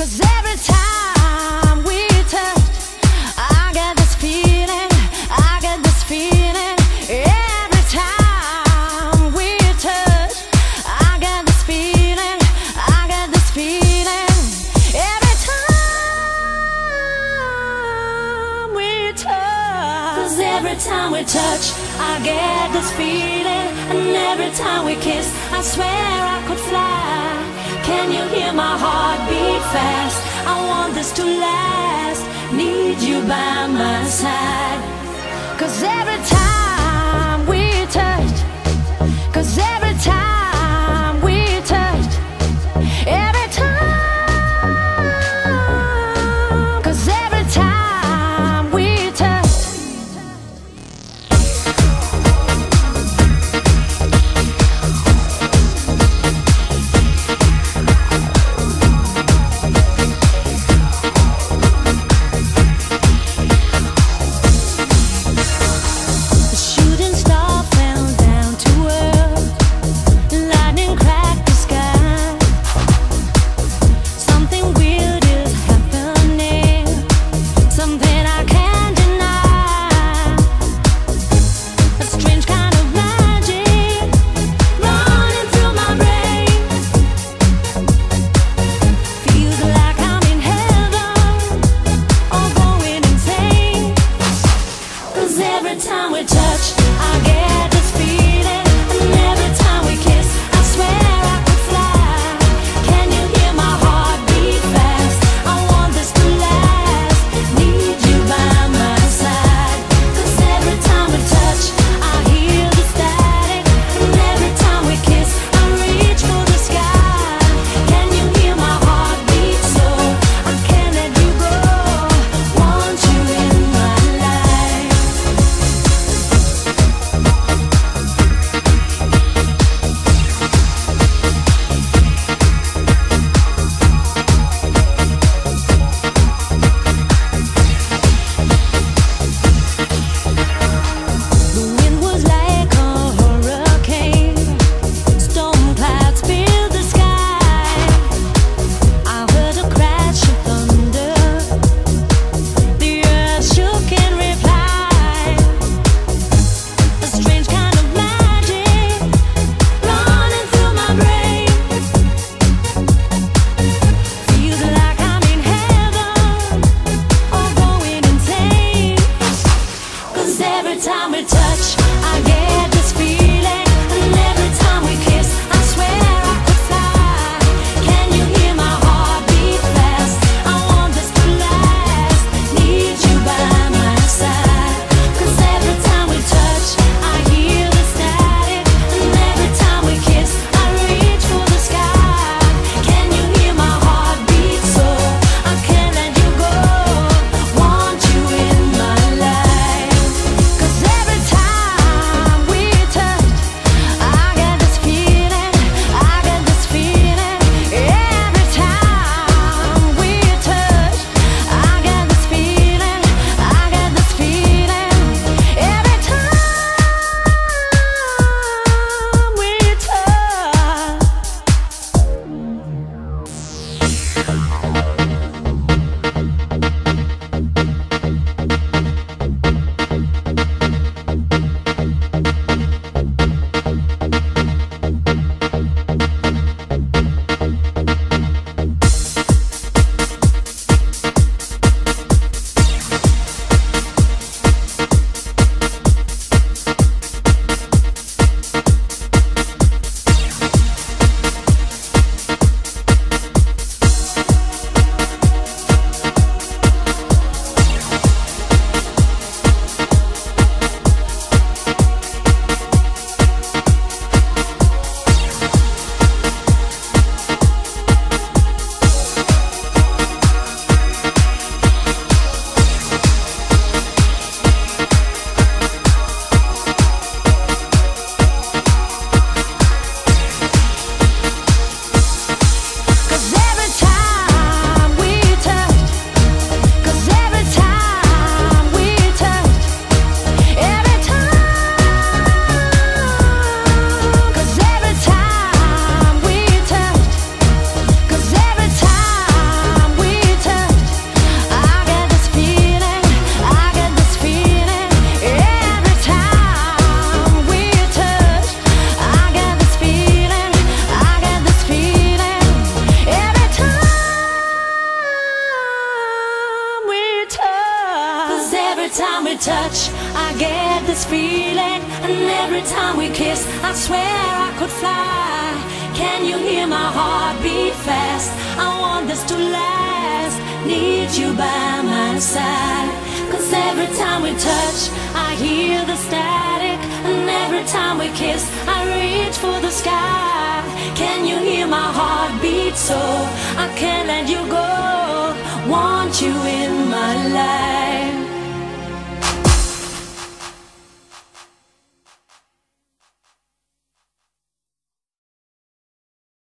every time we touch, I get this feeling, I get this feeling. Every time we touch, I get this feeling, I get this feeling. Every time we touch, 'cause every time we touch, I get this feeling. And every time we kiss, I swear I could fly. Can you hear my heart beat fast? I want this to last. Need you by my side. 'Cause every time we touch, 'cause every time we touch, every time, 'cause every time we touch. time we touch, I get this feeling. And every time we kiss, I swear I could fly. Can you hear my heart beat fast? I want this to last. Need you by my side. 'Cause every time we touch, I hear the static. And every time we kiss, I reach for the sky. Can you hear my heart beat so I can't let you go? Want you in